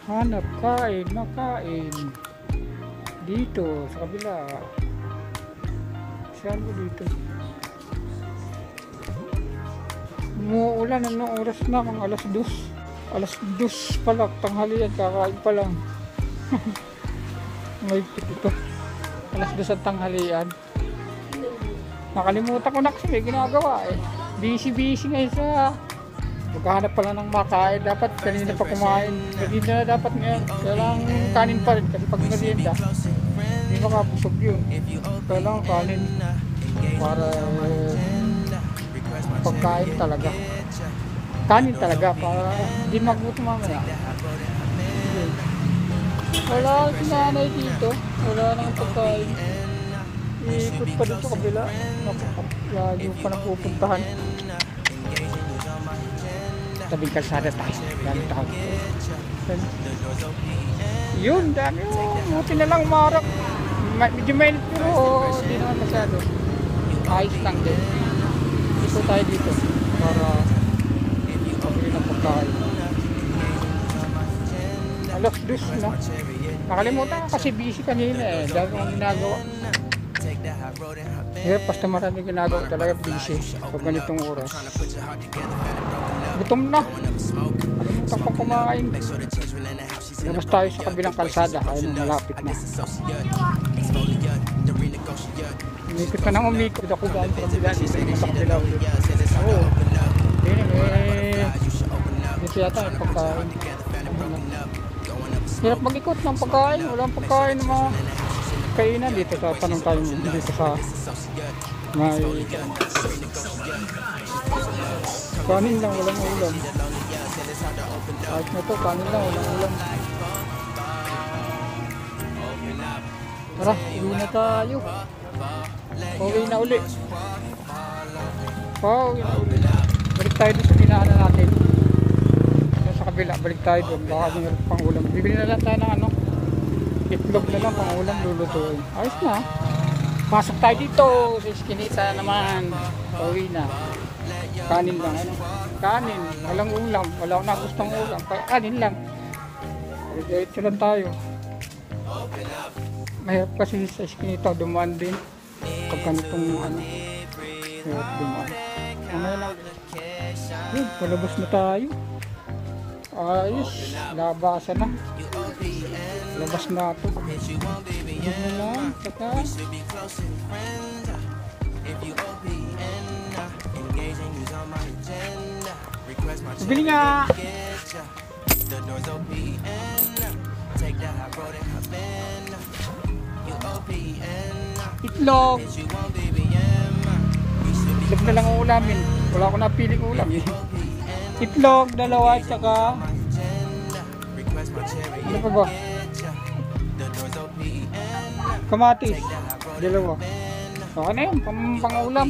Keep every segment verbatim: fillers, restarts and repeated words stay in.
Hanap, kain, makain. Dito, sa kabila. Saan mo dito? Umuulan, anong oras na? Mga alas dos. Alas dos pala, tanghalian, kakain pa lang. May ito. Alas dos ang tanghalian. Nakalimutan ko na kasi may ginagawa eh. Busy-busy ngayon sa... Maghahanap pala ng makain. Dapat kanina pa kumain. Kanina na dapat ngayon. Kailangan kanin pa rin kasi pag meryenda hindi makabusog yun. Kailangan kanin para eh, pagkain talaga. Kanin talaga para hindi magutom mamaya. Wala si nanay dito. Wala nang pagkain. Iikot pa dito kabila. Lagi pa nang pupuntahan. Tabing kalsada tayo. Dami tao. Yun, dami yun. Buti na lang umarap. Medyo mainit pero hindi naman masyado. Ayos lang din. Ito tayo dito para pabili ng pagkain. Alas dos na. Nakalimutan ko kasi busy kanina eh. Dami kong ginagawa. Yeah, basta maraming ginagawa talaga busy pag ganitong oras. Gutom na. Alimutan kong kumain. Labas tayo sa kabilang kalsada. Ayun, malapit na. Umikot ka nang umikot. Ako dahil sa kabila. Dito sa kabila ulit. Oo. Dito eh. Dito yata yung pagkain. Hirap mag-ikot ng pagkain. Walang pagkain ng mga kainan dito sa tanong tayo dito sa may kanin lang, walang ulam. Kahit na to, kanin lang, walang ulam. Tara, uwi na tayo. Uwi na uli. Pauwi na uli. Balik tayo doon sa pinahanan natin. Sa kabila, balik tayo doon. Baka mayroon pang ulam. Bibili na lang tayo ng ano. Itlog na lang, pang ulam lulutuin. Ayos na. Pasok tayo dito. Sa iskinita naman. Pauwi na. Kanin lang. Ano? Kanin. Walang ulam. Wala akong nagustong ulam. Kaya kanin lang. Diretso lang tayo. Mahirap kasi sa iskinita. Dumaan din. Pag ganitong ano. Mahirap dumaan. Mamaya lang. Yun, palabas na tayo. Ayos. Labasan na. Labas na ito. Ano lang, saka bili nga. Itlog. Itlog na lang ang ulamin. Wala ko napiling ulam eh. Itlog, dalawa, saka ano pa ba? Kamatis, dalawa. Okay na yun, pang, pang ulam.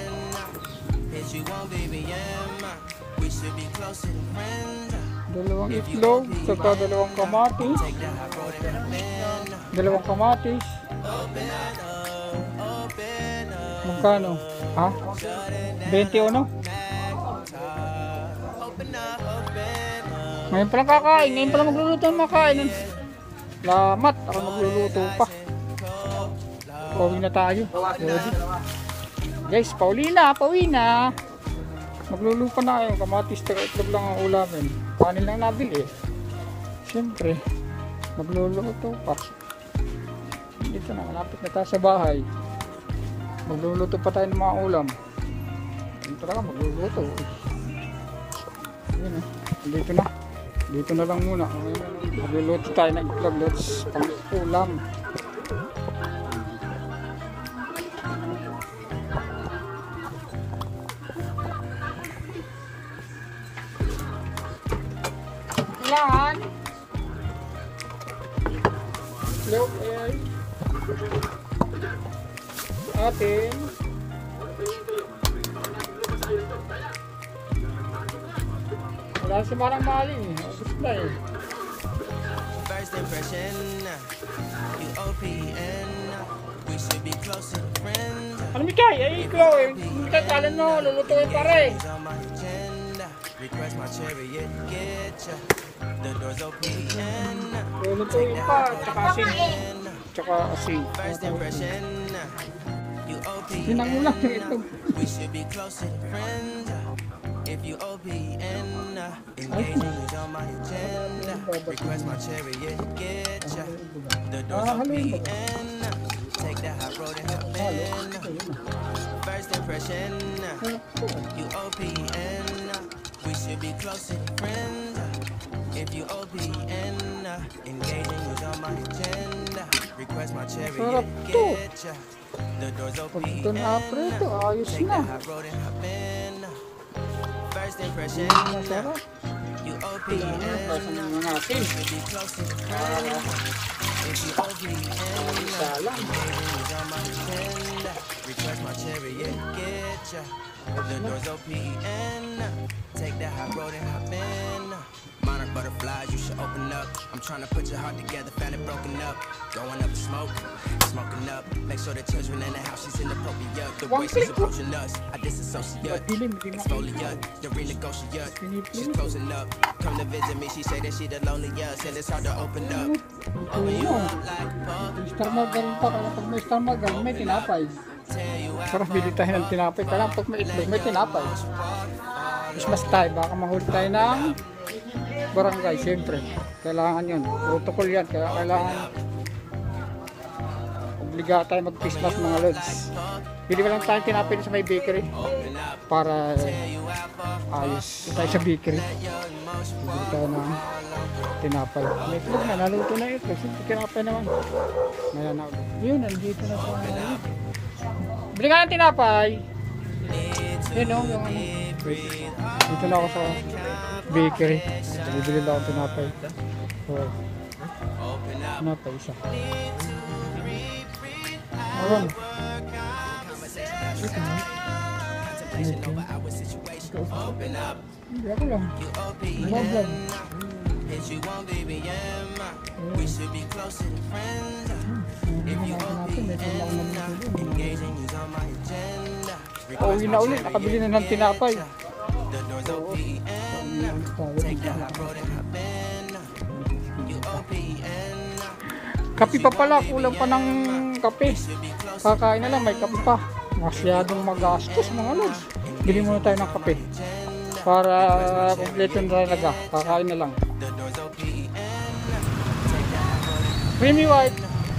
Dalawang itlog, saka dalawang kamatis. Dalawang kamatis. Magkano? Ha? twenty ano? Ngayon palang kakain, ngayon palang magluluto ng makain. Lamat, ako magluluto pa. Pauwi na tayo. Guys, pauwi na, pauwi na. Magluluto na kayo. Kamatis, itlog lang ang ulamin. Kanin lang nabili eh. Siyempre, magluluto pa. Dito na, malapit na tayo sa bahay. Magluluto pa tayo ng mga ulam. Dito talaga, magluluto. Ayan eh, dito na. Dito na lang muna. Magluluto tayo ng itlog. Let's pang-ulam. Kailangan itlog ay atin wala si marang maling eh. Gusto na eh. First impression, U O P N, we should be close to friends. Ano Mikay? Ay, ikaw eh. Mikay, kalan mo. Lulutuin pare. Request my chariot, get ya. Lulutuin pa, tsaka asin. Tsaka asin. Sinangulang yung itlog. If you O P N, engaging is on my agenda. Request my chariot, get ya. The doors open, take the high road and hop in. First impression, you O P N, we should be close and friends. If you O P N, engaging is on my agenda. Request my chariot, get ya. The doors open, take the high road and hop in. First impression, you O P N, we should be close and friends. If you O P N, engaging is on my agenda. Request my chariot, get ya. The doors O P N, take the high road and hop in. Monarch butterflies, you should open up. I'm trying to put your heart together, found it broken up. Going up in smoke, smoking up. Make sure the children in the house, she's inappropriate. The way she's approaching us, I disassociate. Exfoliate, the renegotiate. She's closing up. Come to visit me, she say that she the loneliest, and it's hard to open up. Open you up like pop. Mister Magal pa, kaya pag Mister Magal, may tinapay. Sarap bili tayo ng tinapay. Kaya pag may itlog, may tinapay. Christmas tayo, baka mahuli tayo ng barangay, siyempre. Kailangan yun. Protocol yan. Kaya kailangan obliga tayo mag-Christmas mga lods. Bili lang tayo tinapay sa may bakery para eh, ayos tayo sa bakery. Bili tayo ng tinapay. May itlog na, naluto na itlog. Siyempre tinapay naman. Ngayon na ulit. Yun, nandito na sa ngayon. Bili ka ng tinapay. Yun o, yung ano. Dito na ako sa bakery. Bibili lang ako tinapay. So, tinapay isa. Ayan. Hindi ako lang. Vlog lang. Pauwi na ulit. Nakabili na ng tinapay. Oo. Kape pa pala, kulang pa ng kape. Kakain na lang, may kape pa. Masyadong magastos mga lods. Bili muna tayo ng kape para kompleto na talaga. Kakain na lang. Creamy white.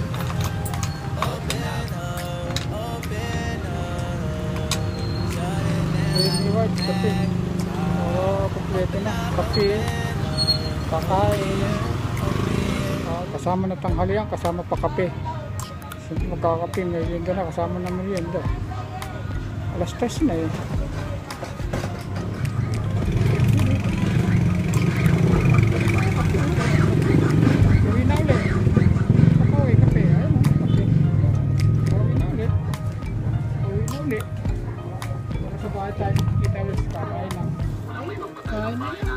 Creamy white, kape. Oh, kompleto na. Kape. Kakain. Kasama na tanghalian, kasama pa kape. Magkakape, meryenda na, kasama na meryenda. Alas tres na eh. Uwi na ulit. Uwi, kape. Ayun, kape. Uwi na ulit. Uwi na ulit. Para sa bahay tayo, kita ulit sa kakain lang. Kain na yan.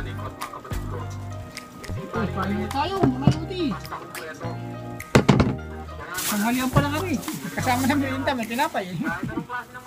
Ay, paano tayo, mga luti. Tanghalian pa lang kami. Kasama ng merienda, may tinapay eh.